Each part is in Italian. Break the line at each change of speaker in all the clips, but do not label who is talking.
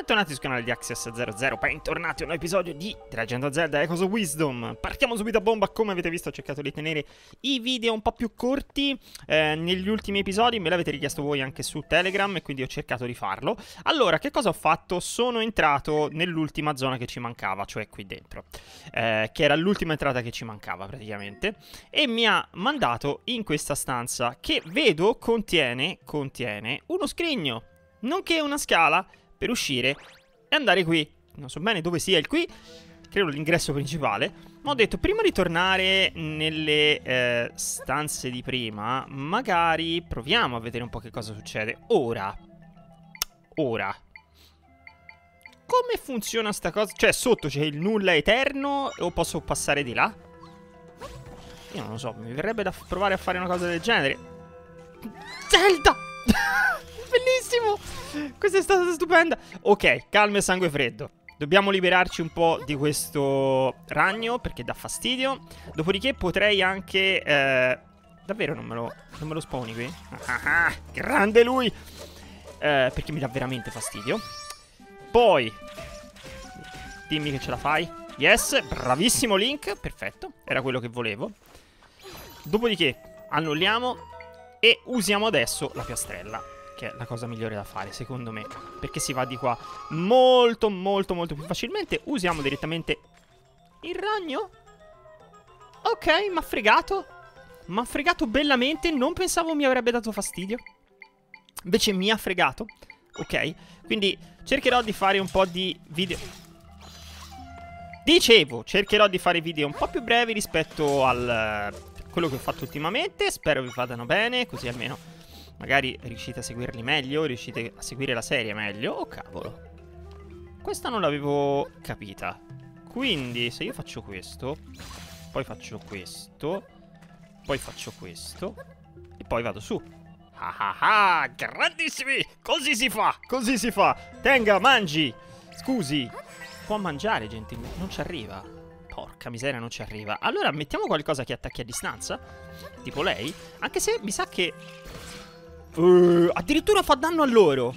Bentornati sul canale di Axios00, bentornati a un nuovo episodio di The Legend of Zelda Echoes of Wisdom. Partiamo subito a bomba. Come avete visto ho cercato di tenere i video un po' più corti negli ultimi episodi. Me l'avete richiesto voi anche su Telegram e quindi ho cercato di farlo. Allora, che cosa ho fatto? Sono entrato nell'ultima zona che ci mancava, cioè qui dentro, che era l'ultima entrata che ci mancava praticamente, e mi ha mandato in questa stanza che vedo contiene uno scrigno, nonché una scala per uscire e andare qui. Non so bene dove sia il qui, credo l'ingresso principale, ma ho detto prima di tornare nelle stanze di prima magari proviamo a vedere un po' che cosa succede. Ora come funziona sta cosa? Cioè sotto c'è il nulla eterno o posso passare di là? Io non lo so, mi verrebbe da provare a fare una cosa del genere. Zelda! Bellissimo! Questa è stata stupenda. Ok, calma e sangue freddo. Dobbiamo liberarci un po' di questo ragno perché dà fastidio. Dopodiché potrei anche davvero non me lo spawni qui? Grande lui! Perché mi dà veramente fastidio. Poi dimmi che ce la fai. Yes, bravissimo Link. Perfetto, era quello che volevo. Dopodiché annulliamo e usiamo adesso la piastrella, che è la cosa migliore da fare secondo me, perché si va di qua molto più facilmente. Usiamo direttamente il ragno. Ok, m'ha fregato bellamente. Non pensavo mi avrebbe dato fastidio, invece mi ha fregato. Ok, quindi cercherò di fare un po' di video. Dicevo, cercherò di fare video un po' più brevi rispetto al quello che ho fatto ultimamente. Spero vi vadano bene, così almeno magari riuscite a seguirli meglio, riuscite a seguire la serie meglio. Oh cavolo, questa non l'avevo capita. Quindi se io faccio questo, poi faccio questo, poi faccio questo e poi vado su. Ah, grandissimi! Così si fa, così si fa. Tenga, mangi. Scusi, può mangiare gentilmente. Non ci arriva. Porca miseria, non ci arriva. Allora mettiamo qualcosa che attacchi a distanza, tipo lei. Anche se mi sa che addirittura fa danno a loro.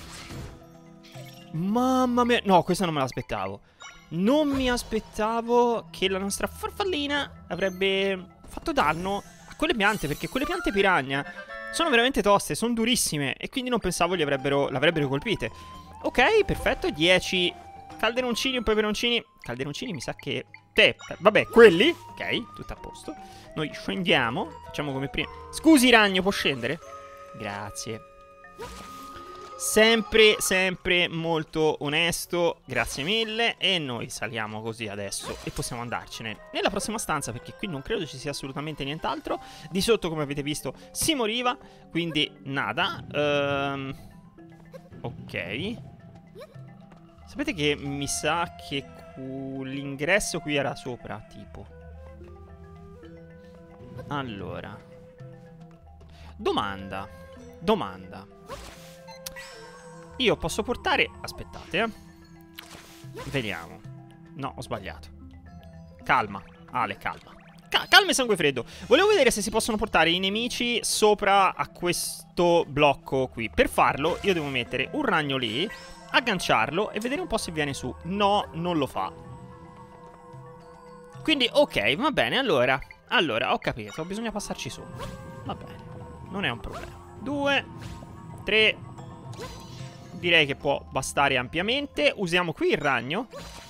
Mamma mia. No, questa non me l'aspettavo. Non mi aspettavo che la nostra farfallina avrebbe fatto danno a quelle piante, perché quelle piante piranha sono veramente toste, sono durissime, e quindi non pensavo l'avrebbero colpite. Ok, perfetto, 10 calderoncini, un po' peperoncini. Calderoncini mi sa che vabbè, quelli. Ok, tutto a posto. Noi scendiamo, facciamo come prima. Scusi ragno, può scendere? Grazie. Sempre molto onesto. Grazie mille. E noi saliamo così adesso e possiamo andarcene nella prossima stanza, perché qui non credo ci sia assolutamente nient'altro. Di sotto, come avete visto, si moriva, quindi nada. Ok. Sapete che mi sa che l'ingresso qui era sopra, tipo. Allora, domanda. Io posso portare... Aspettate, vediamo. No, ho sbagliato. Calma, Ale, calma. Calma e sangue freddo. Volevo vedere se si possono portare i nemici sopra a questo blocco qui. Per farlo io devo mettere un ragno lì, agganciarlo e vedere un po' se viene su. No, non lo fa. Quindi, ok, va bene, allora, ho capito, bisogna passarci su. Va bene, non è un problema. 2, 3. Direi che può bastare ampiamente. Usiamo qui il ragno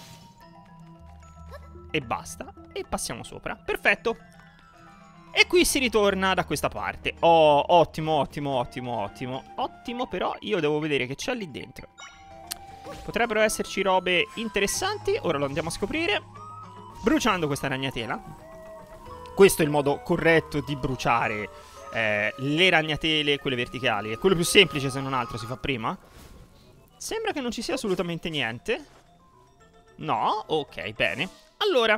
e basta. E passiamo sopra. Perfetto. E qui si ritorna da questa parte. Oh, ottimo. Ottimo, però io devo vedere che c'è lì dentro. Potrebbero esserci robe interessanti. Ora lo andiamo a scoprire, bruciando questa ragnatela. Questo è il modo corretto di bruciare le ragnatele, quelle verticali. È quello più semplice, se non altro si fa prima. Sembra che non ci sia assolutamente niente. No? Ok, bene. Allora,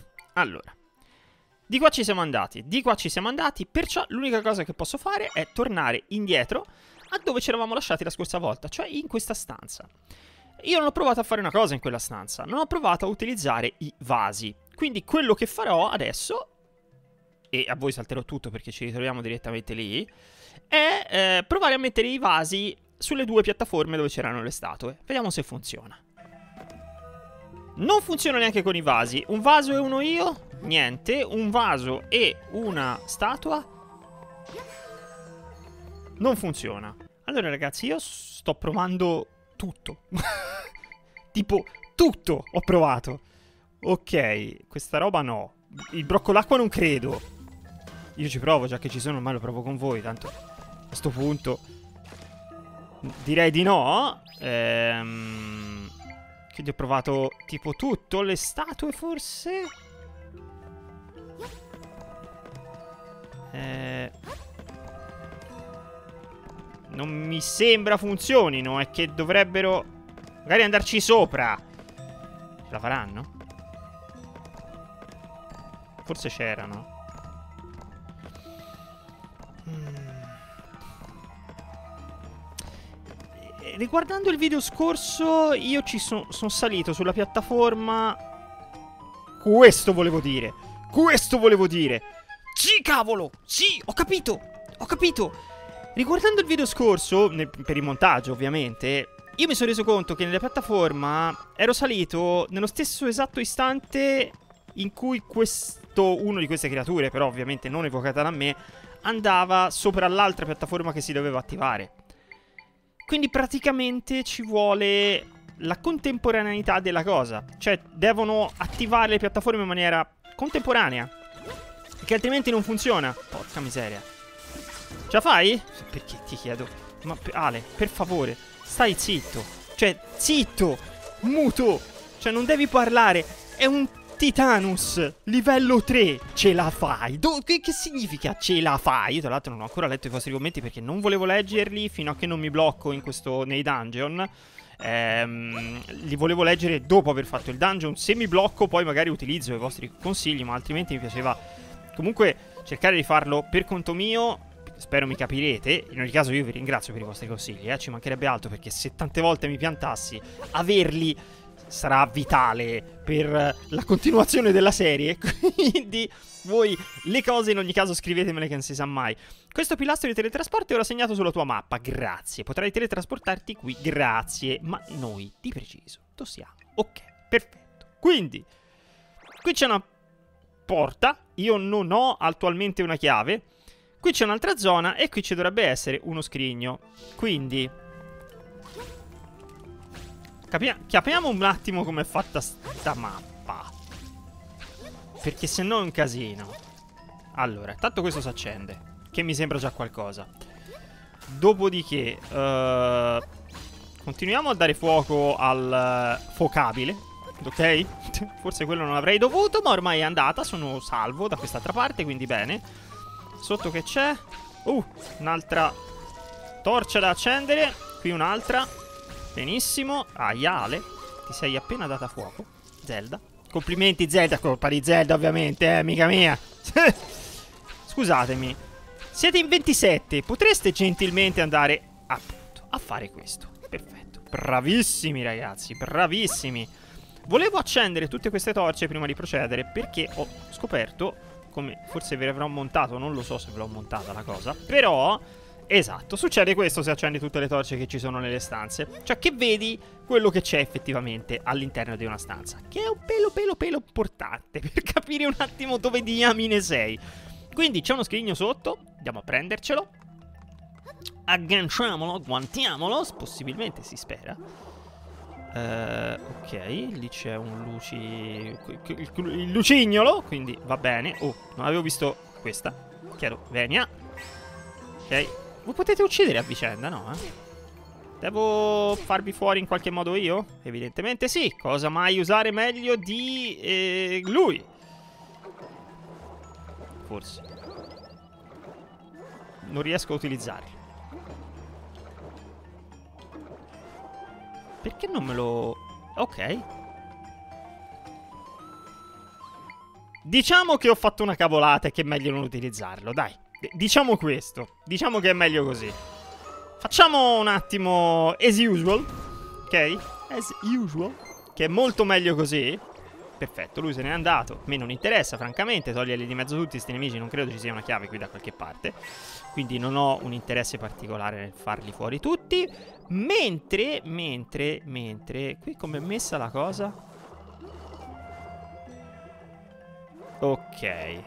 di qua ci siamo andati, perciò l'unica cosa che posso fare è tornare indietro a dove ci eravamo lasciati la scorsa volta, cioè in questa stanza. Io non ho provato a fare una cosa in quella stanza, non ho provato a utilizzare i vasi. Quindi quello che farò adesso, e a voi salterò tutto perché ci ritroviamo direttamente lì, è provare a mettere i vasi sulle due piattaforme dove c'erano le statue. Vediamo se funziona. Non funziona neanche con i vasi. Un vaso e uno io? Niente. Un vaso e una statua? Non funziona. Allora ragazzi, io sto provando tutto. Tipo tutto ho provato. Ok, questa roba no. Il broccolacqua non credo. Io ci provo, già che ci sono, ormai lo provo con voi. Tanto a questo punto direi di no. Quindi ho provato tipo tutto. Le statue forse? Non mi sembra funzionino. È che dovrebbero magari andarci sopra. Ce la faranno? Forse c'erano. Riguardando il video scorso, io ci sono salito sulla piattaforma. Questo volevo dire. Questo volevo dire. Sì, cavolo. Sì, ho capito. Ho capito. Riguardando il video scorso, per il montaggio ovviamente, io mi sono reso conto che nella piattaforma ero salito nello stesso esatto istante in cui uno di queste creature, però ovviamente non evocata da me, andava sopra l'altra piattaforma che si doveva attivare. Quindi praticamente ci vuole la contemporaneità della cosa. Cioè devono attivare le piattaforme in maniera contemporanea, che altrimenti non funziona. Porca miseria. Ce la fai? Perché ti chiedo? Ma Ale, per favore, stai zitto. Cioè, zitto, muto. Cioè non devi parlare. È un Titanus livello 3. Ce la fai? Che significa ce la fai? Io tra l'altro non ho ancora letto i vostri commenti perché non volevo leggerli fino a che non mi blocco nei dungeon. Li volevo leggere dopo aver fatto il dungeon. Se mi blocco poi magari utilizzo i vostri consigli, ma altrimenti mi piaceva comunque cercare di farlo per conto mio. Spero mi capirete. In ogni caso io vi ringrazio per i vostri consigli, ci mancherebbe altro, perché se tante volte mi piantassi, averli sarà vitale per la continuazione della serie. Quindi voi le cose in ogni caso scrivetemele, che non si sa mai. Questo pilastro di teletrasporto è ora segnato sulla tua mappa. Grazie, potrai teletrasportarti qui. Grazie. Ma noi di preciso tossiamo. Ok, perfetto. Quindi qui c'è una porta. Io non ho attualmente una chiave. Qui c'è un'altra zona e qui ci dovrebbe essere uno scrigno. Quindi capiamo un attimo com'è fatta sta mappa, perché se no è un casino. Allora, tanto questo si accende, che mi sembra già qualcosa. Dopodiché continuiamo a dare fuoco al focabile. Ok? Forse quello non avrei dovuto, ma ormai è andata. Sono salvo da quest'altra parte, quindi bene. Sotto che c'è? Un'altra torcia da accendere. Qui un'altra. Benissimo. Ale, ti sei appena data fuoco. Zelda. Complimenti Zelda, colpa di Zelda ovviamente, amica mia. Scusatemi. Siete in 27. Potreste gentilmente andare appunto a fare questo. Perfetto. Bravissimi ragazzi, bravissimi. Volevo accendere tutte queste torce prima di procedere, perché ho scoperto, come forse ve l'avrò montato, non lo so se ve l'ho montata la cosa, però, esatto, succede questo se accendi tutte le torce che ci sono nelle stanze. Cioè che vedi quello che c'è effettivamente all'interno di una stanza, che è un pelo importante per capire un attimo dove diamine sei. Quindi c'è uno scrigno sotto, andiamo a prendercelo, agganciamolo, agguantiamolo, possibilmente si spera. Ok, lì c'è un il lucignolo, quindi va bene. Non avevo visto questa. Chiaro, venia. Ok, voi potete uccidere a vicenda, no? Devo farvi fuori in qualche modo io? Evidentemente sì. Cosa mai usare meglio di lui? Forse non riesco a utilizzarli. Perché non me lo... Ok. Diciamo che ho fatto una cavolata e che è meglio non utilizzarlo, dai. Diciamo questo. Diciamo che è meglio così. Facciamo un attimo as usual. Ok? As usual. Che è molto meglio così. Perfetto, lui se n'è andato. A me non interessa, francamente, toglierli di mezzo tutti sti nemici. Non credo ci sia una chiave qui da qualche parte. Quindi non ho un interesse particolare nel farli fuori tutti. Mentre... Qui come è messa la cosa? Ok.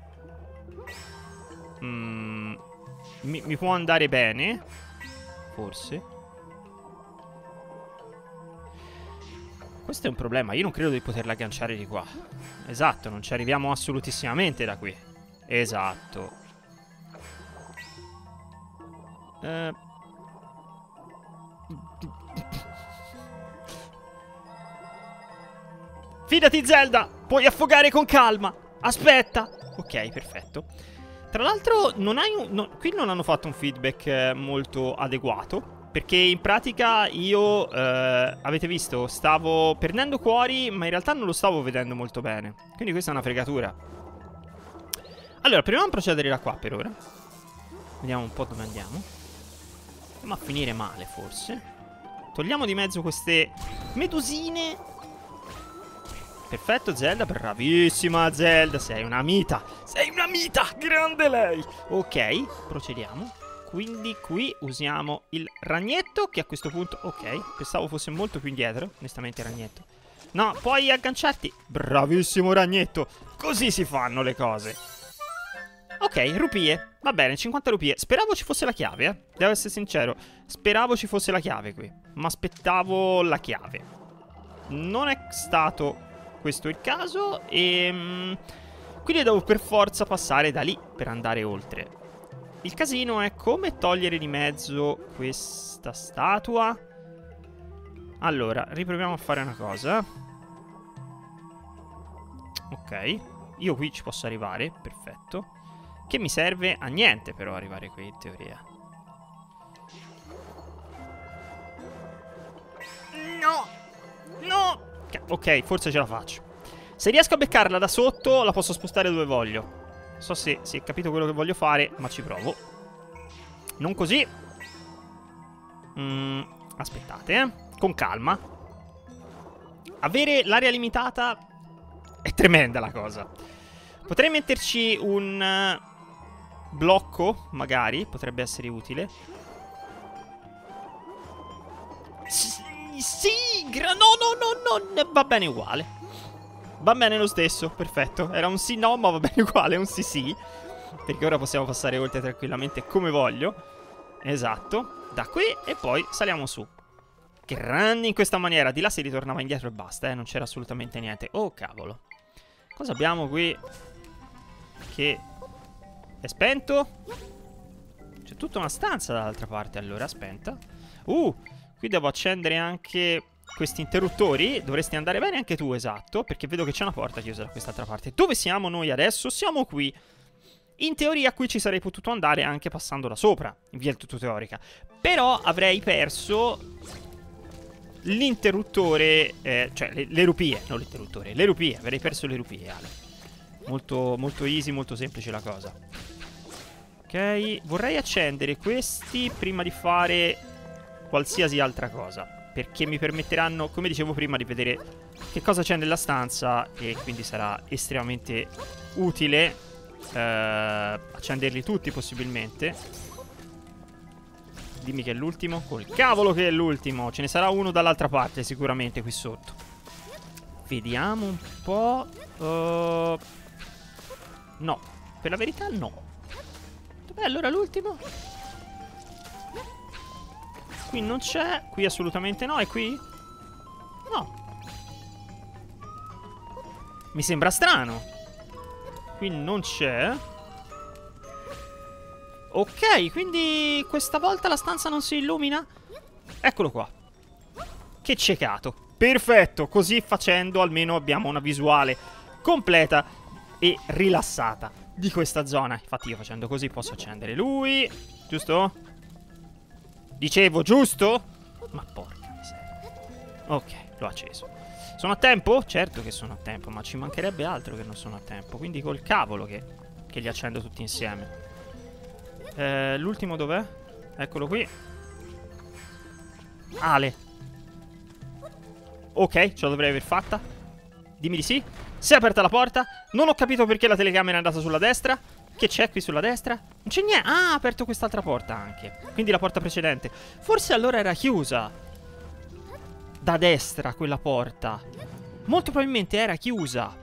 Mi può andare bene? Forse. Questo è un problema, io non credo di poterla agganciare di qua. Esatto, non ci arriviamo assolutissimamente da qui. Esatto. Fidati Zelda, puoi affogare con calma. Aspetta. Ok, perfetto. Tra l'altro non hai qui non hanno fatto un feedback molto adeguato. Perché in pratica io, avete visto, stavo perdendo cuori, ma in realtà non lo stavo vedendo molto bene. Quindi questa è una fregatura. Allora, proviamo a procedere da qua per ora. Vediamo un po' dove andiamo. Andiamo a finire male, forse. Togliamo di mezzo queste medusine. Perfetto, Zelda, bravissima Zelda. Sei una mita. Sei una mita, grande lei. Ok, procediamo. Quindi qui usiamo il ragnetto, che a questo punto... Ok, pensavo fosse molto più indietro, onestamente il ragnetto. No, puoi agganciarti. Bravissimo ragnetto. Così si fanno le cose. Ok, rupie. Va bene, 50 rupie. Speravo ci fosse la chiave, eh. Devo essere sincero. Speravo ci fosse la chiave qui. Ma aspettavo la chiave. Non è stato questo il caso. E... quindi devo per forza passare da lì per andare oltre. Il casino è come togliere di mezzo questa statua. Allora, riproviamo a fare una cosa. Ok, io qui ci posso arrivare, perfetto. Che mi serve a niente però arrivare qui in teoria. No! No! Ok, forse ce la faccio. Se riesco a beccarla da sotto la posso spostare dove voglio. Non so se si è capito quello che voglio fare, ma ci provo. Non così. Aspettate, con calma. Avere l'area limitata è tremenda la cosa. Potrei metterci un blocco, magari. Potrebbe essere utile. Sì, no, va bene uguale. Va bene lo stesso, perfetto. Era un sì no, ma va bene uguale, è un sì sì. Perché ora possiamo passare oltre tranquillamente come voglio. Esatto. Da qui e poi saliamo su. Grandi in questa maniera. Di là si ritornava indietro e basta, non c'era assolutamente niente. Oh cavolo. Cosa abbiamo qui? Che è spento? C'è tutta una stanza dall'altra parte, allora, spenta. Qui devo accendere anche questi interruttori. Dovresti andare bene anche tu, esatto. Perché vedo che c'è una porta chiusa da quest'altra parte. Dove siamo noi adesso? Siamo qui. In teoria qui ci sarei potuto andare anche passando da sopra, in via del tutto teorica. Però avrei perso l'interruttore, cioè le rupie, non l'interruttore, le rupie. Avrei perso le rupie, Ale. Molto, molto easy, molto semplice la cosa. Ok, vorrei accendere questi prima di fare qualsiasi altra cosa, perché mi permetteranno, come dicevo prima, di vedere che cosa c'è nella stanza. E quindi sarà estremamente utile accenderli tutti possibilmente. Dimmi che è l'ultimo. Col cavolo che è l'ultimo. Ce ne sarà uno dall'altra parte sicuramente qui sotto. Vediamo un po'. No, per la verità no. Dov'è allora l'ultimo? Qui non c'è. Qui assolutamente no. E qui? No. Mi sembra strano. Qui non c'è. Ok, quindi questa volta la stanza non si illumina? Eccolo qua. Che ciecato. Perfetto, così facendo almeno abbiamo una visuale completa e rilassata di questa zona. Infatti io facendo così posso accendere lui. Giusto? Dicevo, giusto? Ma porca miseria. Ok, l'ho acceso. Sono a tempo? Certo che sono a tempo, ma ci mancherebbe altro che non sono a tempo. Quindi col cavolo che li accendo tutti insieme. L'ultimo dov'è? Eccolo qui. Ale. Ok, ce la dovrei aver fatta. Dimmi di sì. Si è aperta la porta. Non ho capito perché la telecamera è andata sulla destra. Che c'è qui sulla destra? Non c'è niente. Ah, ha aperto quest'altra porta anche. Quindi la porta precedente. Forse allora era chiusa da destra quella porta. Molto probabilmente era chiusa.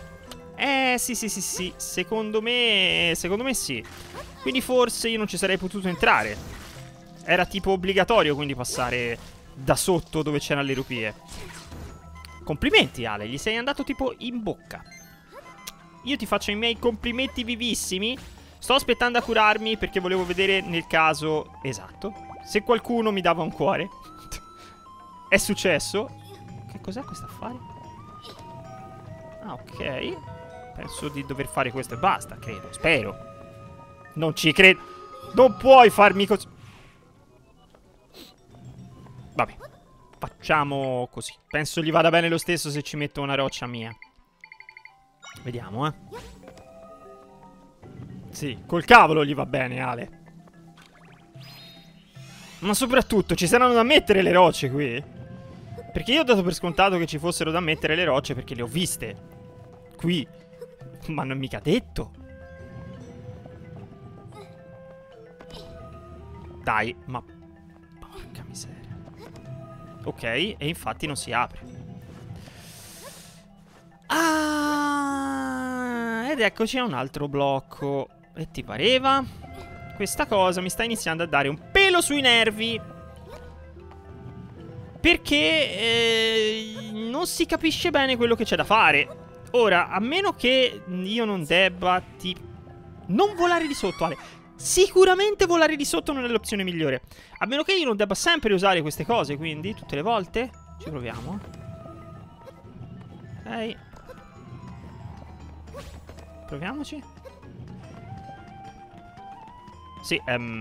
Sì. Secondo me sì. Quindi forse io non ci sarei potuto entrare. Era tipo obbligatorio quindi passare da sotto dove c'erano le rupie. Complimenti Ale, gli sei andato tipo in bocca. Io ti faccio i miei complimenti vivissimi. Sto aspettando a curarmi perché volevo vedere nel caso esatto se qualcuno mi dava un cuore. È successo. Che cos'è questo affare? Ah, ok. Penso di dover fare questo e basta, credo, spero. Non ci credo. Non puoi farmi così. Vabbè, facciamo così. Penso gli vada bene lo stesso se ci metto una roccia mia. Vediamo, eh. Sì, col cavolo gli va bene, Ale. Ma soprattutto, ci saranno da mettere le rocce qui? Perché io ho dato per scontato che ci fossero da mettere le rocce perché le ho viste qui. Ma non mica detto. Dai, ma porca miseria. Ok, e infatti non si apre. Ah, ed eccoci a un altro blocco. E ti pareva? Questa cosa mi sta iniziando a dare un pelo sui nervi. Perché non si capisce bene quello che c'è da fare. Ora, a meno che io non debba non volare di sotto, Ale. Sicuramente volare di sotto non è l'opzione migliore. A meno che io non debba sempre usare queste cose, quindi, tutte le volte. Ci proviamo. Ok. Proviamoci. Sì,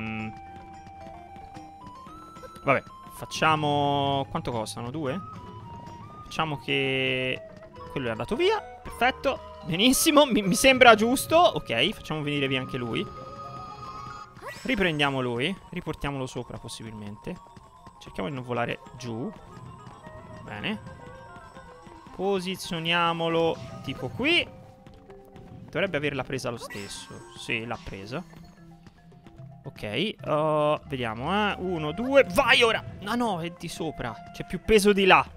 vabbè, facciamo... Quanto costano? 2? Facciamo che... Quello è andato via. Perfetto. Benissimo, mi sembra giusto. Ok, facciamo venire via anche lui. Riprendiamo lui. Riportiamolo sopra possibilmente. Cerchiamo di non volare giù. Bene. Posizioniamolo tipo qui. Dovrebbe averla presa lo stesso. Sì, l'ha presa. Ok, vediamo, 1, 2, vai ora! Ah no, è di sopra. C'è più peso di là.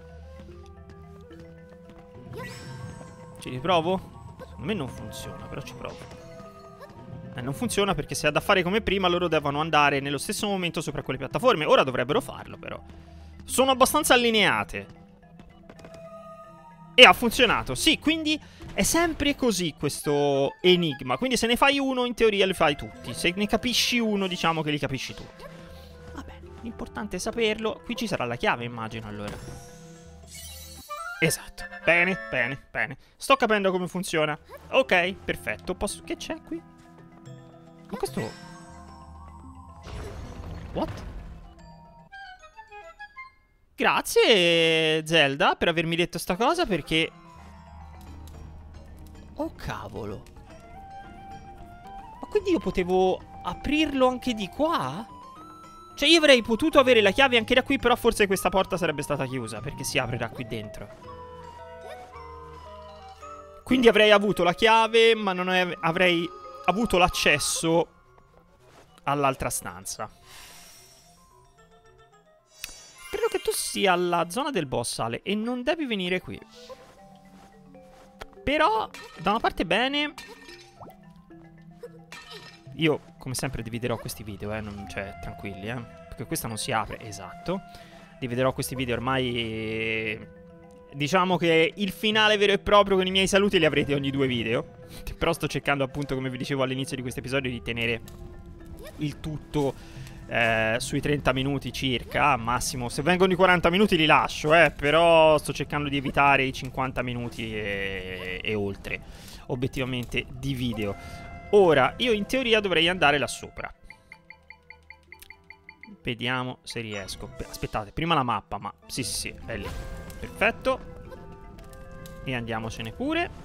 Ci riprovo? Secondo me non funziona, però ci provo. Non funziona perché se ha da fare come prima loro devono andare nello stesso momento sopra quelle piattaforme. Ora dovrebbero farlo però. Sono abbastanza allineate. E ha funzionato, sì, quindi è sempre così questo enigma. Quindi se ne fai uno in teoria li fai tutti. Se ne capisci uno diciamo che li capisci tutti. Vabbè, l'importante è saperlo. Qui ci sarà la chiave immagino allora. Esatto, bene, bene, bene. Sto capendo come funziona. Ok, perfetto, posso... Che c'è qui? Ma questo... What? Grazie Zelda per avermi detto sta cosa perché... Oh cavolo. Ma quindi io potevo aprirlo anche di qua? Cioè io avrei potuto avere la chiave anche da qui, però forse questa porta sarebbe stata chiusa perché si aprirà qui dentro. Quindi avrei avuto la chiave ma non avrei avuto l'accesso all'altra stanza. Credo che tu sia alla zona del boss, Ale, e non devi venire qui. Però, da una parte bene... Io, come sempre, dividerò questi video, cioè, tranquilli, perché questa non si apre, esatto. Dividerò questi video ormai... Diciamo che il finale vero e proprio con i miei saluti li avrete ogni 2 video. Però sto cercando, appunto, come vi dicevo all'inizio di questo episodio, di tenere il tutto... sui 30 minuti circa, massimo. Se vengono i 40 minuti li lascio, però sto cercando di evitare i 50 minuti e oltre, obiettivamente, di video. Ora, io in teoria dovrei andare là sopra. Vediamo se riesco. Aspettate, prima la mappa, ma sì, è lì. Perfetto. E andiamocene pure.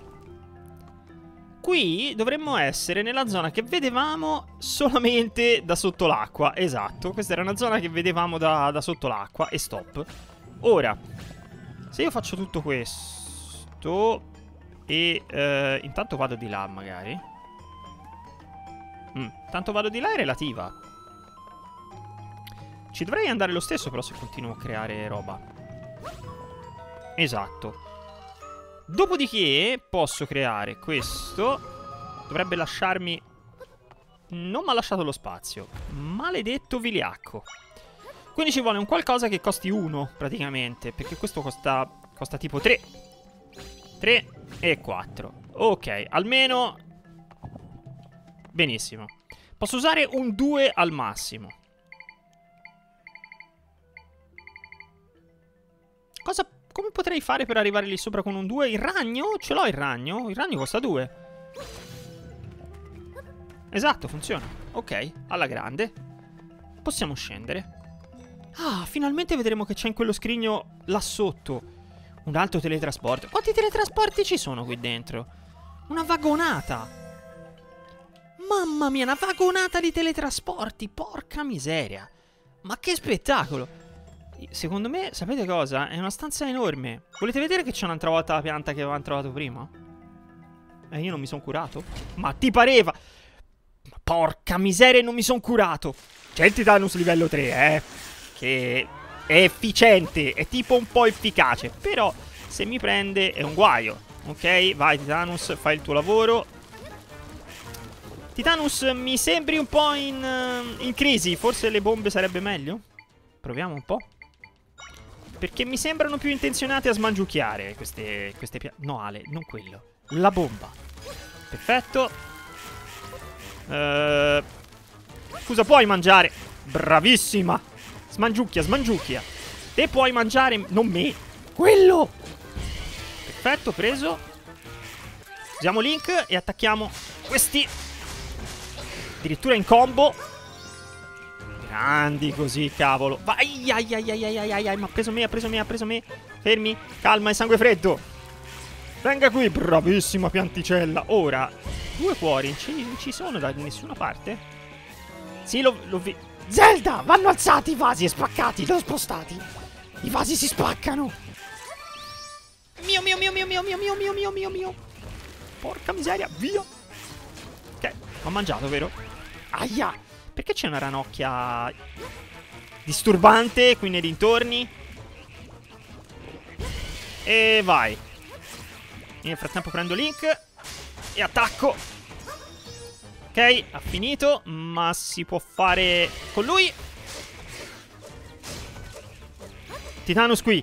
Qui dovremmo essere nella zona che vedevamo solamente da sotto l'acqua. Esatto, questa era una zona che vedevamo da sotto l'acqua. E stop. Ora, se io faccio tutto questo... questo. E intanto vado di là magari. Tanto vado di là è relativa. Ci dovrei andare lo stesso però se continuo a creare roba. Esatto. Dopodiché posso creare questo. Dovrebbe lasciarmi... Non mi ha lasciato lo spazio. Maledetto vigliacco. Quindi ci vuole un qualcosa che costi 1 praticamente. Perché questo costa tipo 3. 3 e 4. Ok, almeno... Benissimo. Posso usare un 2 al massimo. Come potrei fare per arrivare lì sopra con un 2? Il ragno? Ce l'ho il ragno? Il ragno costa 2. Esatto, funziona. Ok, alla grande. Possiamo scendere. Ah, finalmente vedremo che c'è in quello scrigno là sotto. Un altro teletrasporto. Quanti teletrasporti ci sono qui dentro? Una vagonata. Mamma mia, una vagonata di teletrasporti. Porca miseria. Ma che spettacolo. Secondo me, sapete cosa? È una stanza enorme. Volete vedere che c'è un'altra volta la pianta che avevamo trovato prima? Io non mi sono curato? Ma ti pareva? Porca miseria, non mi sono curato. C'è il Titanus livello 3, che è efficiente, è tipo un po' efficace. Però, se mi prende è un guaio. Ok, vai Titanus, fai il tuo lavoro. Titanus, mi sembri un po' in crisi. Forse le bombe sarebbe meglio? Proviamo un po'. Perché mi sembrano più intenzionate a smangiucchiare queste piante. No, Ale, non quello. La bomba. Perfetto. Scusa, puoi mangiare? Bravissima. Smangiucchia, smangiucchia. Te puoi mangiare, non me. Quello. Perfetto, preso. Usiamo Link e attacchiamo questi. Addirittura in combo. Grandi così, cavolo. Vai, ai, ai, ai, ai, ai, ai, ma ha preso me, ha preso me, ha preso me. Fermi, calma e sangue freddo. Venga qui, bravissima pianticella. Ora, 2 cuori non ci sono da nessuna parte. Sì, l'ho vi... Zelda, vanno alzati i vasi e spaccati, li ho spostati. I vasi si spaccano. Mio, mio, mio, mio, mio, mio, mio, mio, mio, mio, mio. Porca miseria, via. Ok, ho mangiato, vero? Aia. Perché c'è una ranocchia disturbante qui nei dintorni? E vai. Nel frattempo prendo Link e attacco. Ok, ha finito. Ma si può fare con lui. Titanus qui.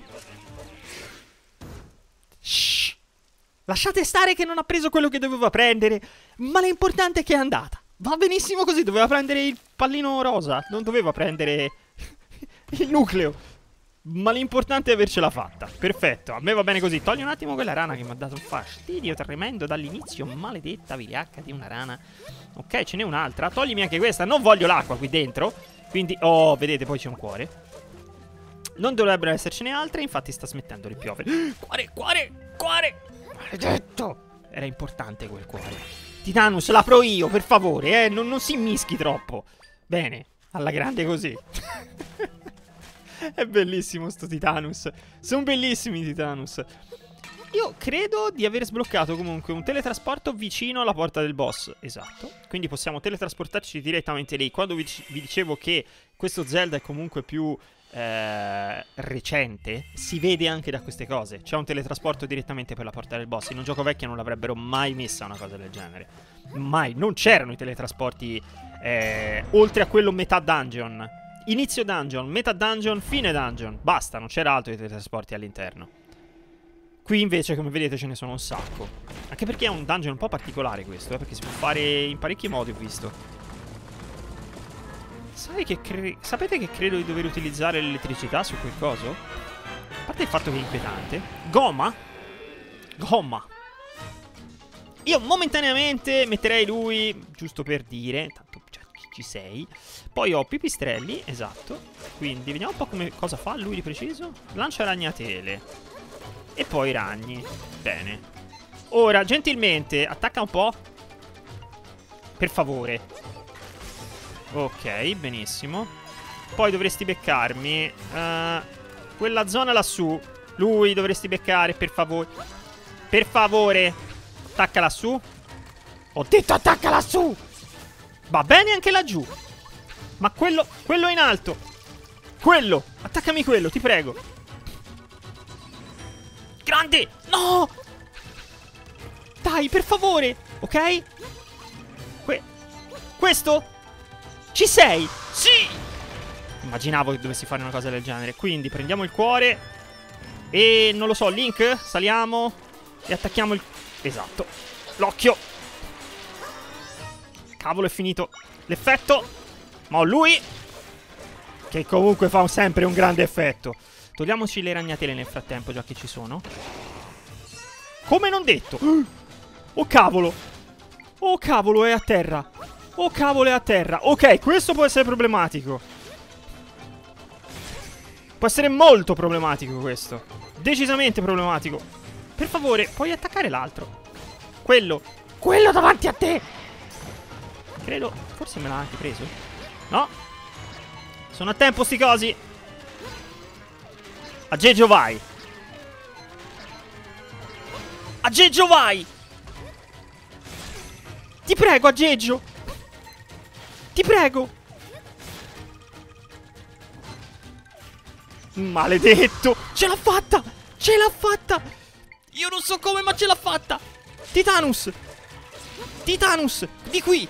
Shh. Lasciate stare che non ha preso quello che doveva prendere. Ma l'importante è che è andata. Va benissimo così, doveva prendere il pallino rosa. Non doveva prendere il nucleo. Ma l'importante è avercela fatta. Perfetto, a me va bene così. Togli un attimo quella rana che mi ha dato un fastidio tremendo dall'inizio. Maledetta vigliacca di una rana. Ok, ce n'è un'altra. Toglimi anche questa. Non voglio l'acqua qui dentro. Quindi, oh, vedete, poi c'è un cuore. Non dovrebbero essercene altre. Infatti sta smettendo di piovere. Cuore, cuore, cuore. Maledetto. Era importante quel cuore. Titanus, l'apro io, per favore, non si mischi troppo. Bene, alla grande così. È bellissimo sto Titanus. Sono bellissimi i Titanus. Io credo di aver sbloccato comunque un teletrasporto vicino alla porta del boss. Esatto. Quindi possiamo teletrasportarci direttamente lì. Quando vi dicevo che questo Zelda è comunque più recente, si vede anche da queste cose. C'è un teletrasporto direttamente per la porta del boss. In un gioco vecchio non l'avrebbero mai messa una cosa del genere. Mai. Non c'erano i teletrasporti oltre a quello metà dungeon. Inizio dungeon, metà dungeon, fine dungeon. Basta, non c'era altro di teletrasporti all'interno. Qui invece, come vedete, ce ne sono un sacco. Anche perché è un dungeon un po' particolare questo, perché si può fare in parecchi modi, ho visto. Sapete che credo di dover utilizzare l'elettricità su quel coso? A parte il fatto che è inquietante. Goma? Gomma. Io momentaneamente metterei lui, giusto per dire. Tanto ci sei. Poi ho pipistrelli, esatto. Quindi vediamo un po' cosa fa lui di preciso. Lancia ragnatele. E poi ragni. Bene. Ora, gentilmente, attacca un po'. Per favore. Ok, benissimo. Poi dovresti beccarmi quella zona lassù. Lui dovresti beccare, per favore. Per favore. Attacca lassù. Ho detto attacca lassù. Va bene anche laggiù. Ma quello in alto. Quello. Attaccami quello, ti prego. Grande. No. Dai, per favore. Ok. Questo. Ci sei. Sì. Immaginavo che dovessi fare una cosa del genere. Quindi prendiamo il cuore. E non lo so, Link. Saliamo. E attacchiamo il... Esatto. L'occhio. Cavolo, è finito l'effetto. Ma ho lui, che comunque fa sempre un grande effetto. Togliamoci le ragnatele nel frattempo, già che ci sono. Come non detto. Oh cavolo. Oh cavolo, è a terra. Oh cavolo, è a terra. Ok, questo può essere problematico. Può essere molto problematico questo. Decisamente problematico. Per favore, puoi attaccare l'altro. Quello davanti a te. Credo, forse me l'ha anche preso. No. Sono a tempo sti cosi. Aggeggio vai. Aggeggio vai. Ti prego, aggeggio. Ti prego. Maledetto. Ce l'ha fatta. Ce l'ha fatta. Io non so come, ma ce l'ha fatta. Titanus. Titanus. Di qui.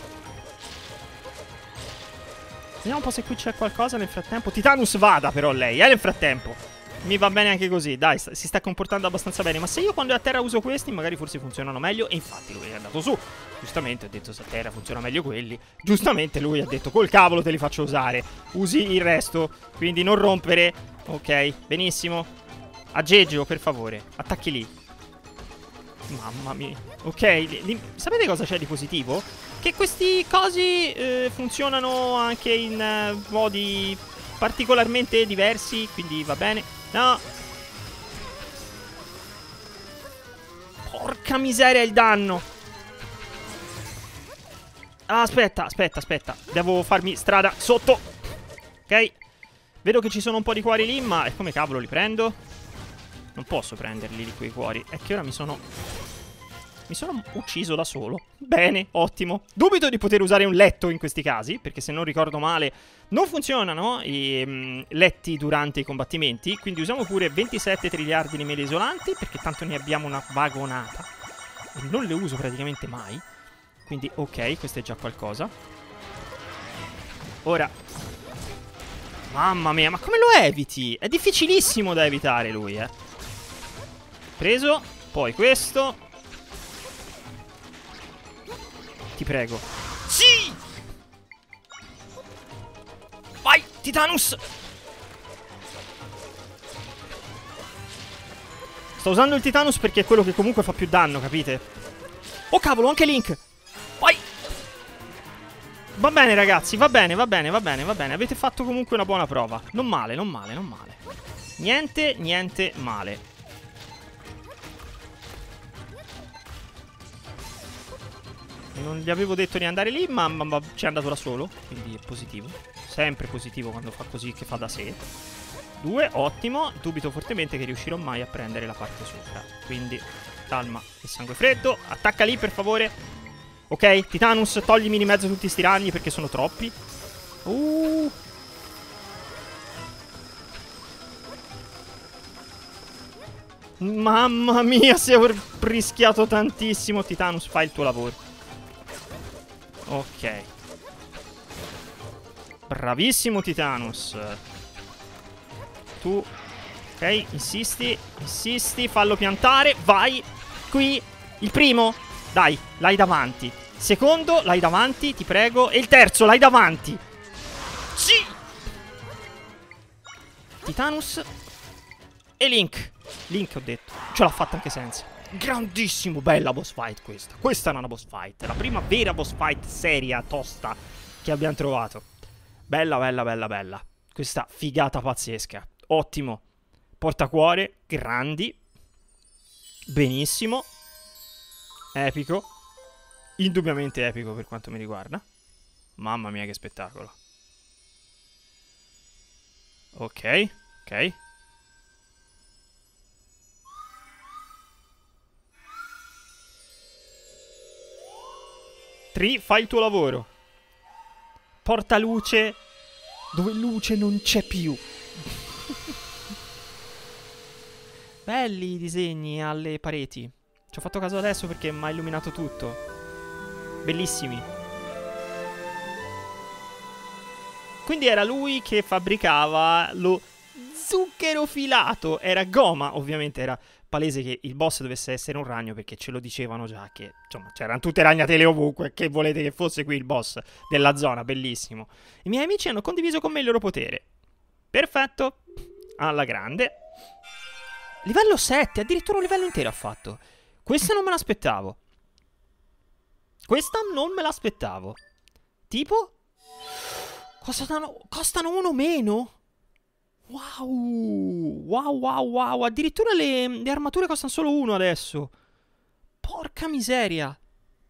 Vediamo un po' se qui c'è qualcosa nel frattempo. Titanus vada però lei, nel frattempo. Mi va bene anche così, dai, si sta comportando abbastanza bene. Ma se io quando è a terra uso questi, magari forse funzionano meglio. E infatti lui è andato su. Giustamente ho detto se a terra funziona meglio quelli. Giustamente lui ha detto col cavolo te li faccio usare. Usi il resto, quindi non rompere. Ok, benissimo. Aggeggio, per favore, attacchi lì. Mamma mia. Ok, sapete cosa c'è di positivo? Che questi cosi funzionano anche in modi particolarmente diversi, quindi va bene. No. Porca miseria il danno. Ah, aspetta. Devo farmi strada sotto. Ok. Vedo che ci sono un po' di cuori lì, ma come cavolo li prendo? Non posso prenderli lì quei cuori. È che ora mi sono ucciso da solo. Bene, ottimo. Dubito di poter usare un letto in questi casi, perché se non ricordo male non funzionano i letti durante i combattimenti. Quindi usiamo pure 27 triliardi di mele isolanti, perché tanto ne abbiamo una vagonata e non le uso praticamente mai. Quindi ok, questo è già qualcosa. Ora, mamma mia, ma come lo eviti? È difficilissimo da evitare lui, Preso, poi questo. Ti prego. Sì! Vai, Titanus! Sto usando il Titanus perché è quello che comunque fa più danno, capite? Oh cavolo, anche Link! Vai! Va bene ragazzi, va bene. Avete fatto comunque una buona prova. Non male. Niente male. Non gli avevo detto di andare lì, ma ci è andato da solo. Quindi è positivo. Sempre positivo quando fa così, che fa da sé. 2, ottimo. Dubito fortemente che riuscirò mai a prendere la parte sopra. Quindi, calma e sangue freddo. Attacca lì, per favore. Ok, Titanus, toglimi di mezzo tutti sti ragni perché sono troppi. Mamma mia, si è rischiato tantissimo. Titanus, fai il tuo lavoro. Ok. Bravissimo Titanus. Tu. Ok, insisti, fallo piantare. Vai. Qui. Il primo. Dai, l'hai davanti. Secondo, l'hai davanti, ti prego. E il terzo, l'hai davanti. Sì. Titanus. E Link. Link, ho detto. Ce l'ha fatta anche senza. Grandissimo, bella boss fight questa. Questa era una boss fight. La prima vera boss fight seria, tosta che abbiamo trovato. Bella. Questa figata pazzesca. Ottimo. Portacuore, grandi. Benissimo. Epico. Indubbiamente epico per quanto mi riguarda. Mamma mia che spettacolo. Ok. Tri, fai il tuo lavoro. Porta luce dove luce non c'è più. Belli i disegni alle pareti. Ci ho fatto caso adesso perché mi ha illuminato tutto. Bellissimi. Quindi era lui che fabbricava lo zucchero filato. Era Goma, ovviamente era palese che il boss dovesse essere un ragno, perché ce lo dicevano già che, insomma, c'erano tutte ragnatele ovunque. Che volete che fosse qui il boss della zona, bellissimo. I miei amici hanno condiviso con me il loro potere. Perfetto. Alla grande. Livello 7, addirittura un livello intero ha fatto. Questa non me l'aspettavo. Questa non me l'aspettavo. Tipo? Costano uno meno? Wow. Wow, wow, wow. Addirittura le armature costano solo uno adesso. Porca miseria.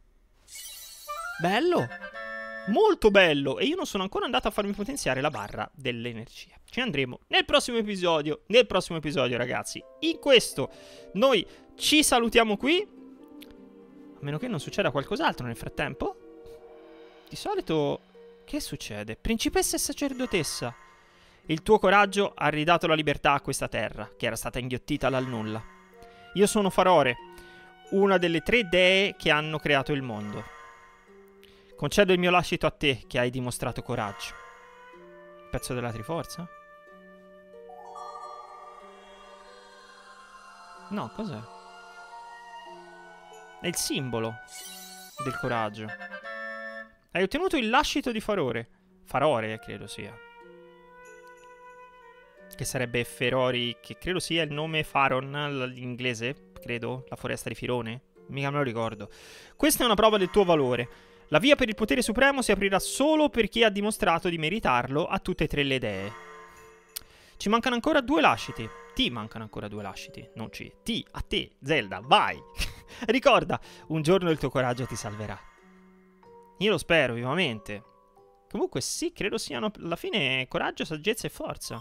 Bello. Molto bello. E io non sono ancora andato a farmi potenziare la barra dell'energia. Ci andremo nel prossimo episodio. Nel prossimo episodio, ragazzi. In questo noi ci salutiamo qui. A meno che non succeda qualcos'altro nel frattempo. Di solito... Che succede? Principessa e sacerdotessa. Il tuo coraggio ha ridato la libertà a questa terra, che era stata inghiottita dal nulla. Io sono Farore, una delle 3 dee che hanno creato il mondo. Concedo il mio lascito a te, che hai dimostrato coraggio. Pezzo della Triforza? No, cos'è? È il simbolo del coraggio. Hai ottenuto il lascito di Farore. Farore, credo sia. Che sarebbe Ferori, che credo sia il nome Faron, l'inglese, credo, la foresta di Firone. Mica me lo ricordo. Questa è una prova del tuo valore. La via per il potere supremo si aprirà solo per chi ha dimostrato di meritarlo a tutte e 3 le dee. Ci mancano ancora 2 lasciti. Ti mancano ancora 2 lasciti, non ci. Ti, a te, Zelda, vai! Ricorda, un giorno il tuo coraggio ti salverà. Io lo spero, vivamente. Comunque sì, credo siano alla fine coraggio, saggezza e forza.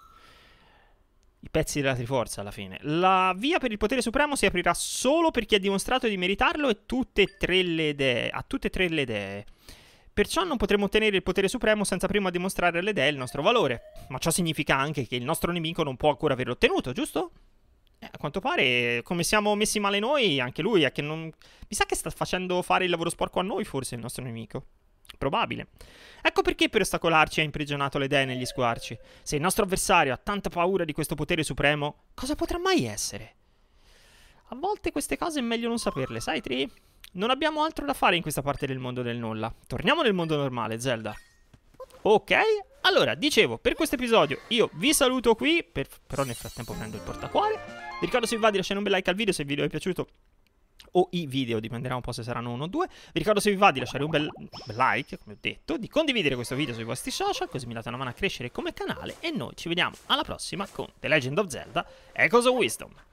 I pezzi della Triforza alla fine. La via per il potere supremo si aprirà solo per chi ha dimostrato di meritarlo e tutte e 3 le dee. A tutte e 3 le dee. Perciò non potremo ottenere il potere supremo senza prima dimostrare alle dee il nostro valore. Ma ciò significa anche che il nostro nemico non può ancora averlo ottenuto, giusto? A quanto pare, come siamo messi male noi, anche lui è che non... Mi sa che sta facendo fare il lavoro sporco a noi, forse, il nostro nemico. Probabile. Ecco perché per ostacolarci ha imprigionato le dee negli squarci. Se il nostro avversario ha tanta paura di questo potere supremo, cosa potrà mai essere? A volte queste cose è meglio non saperle, sai, Tri? Non abbiamo altro da fare in questa parte del mondo del nulla. Torniamo nel mondo normale, Zelda. Ok, allora, dicevo, per questo episodio io vi saluto qui, però nel frattempo prendo il portacuore. Vi ricordo, se vi va, di lasciare un bel like al video se il video vi è piaciuto, o i video, dipenderà un po' se saranno 1 o 2. Vi ricordo, se vi va, di lasciare un bel like, come ho detto, di condividere questo video sui vostri social, così mi date una mano a crescere come canale, e noi ci vediamo alla prossima con The Legend of Zelda Echoes of Wisdom.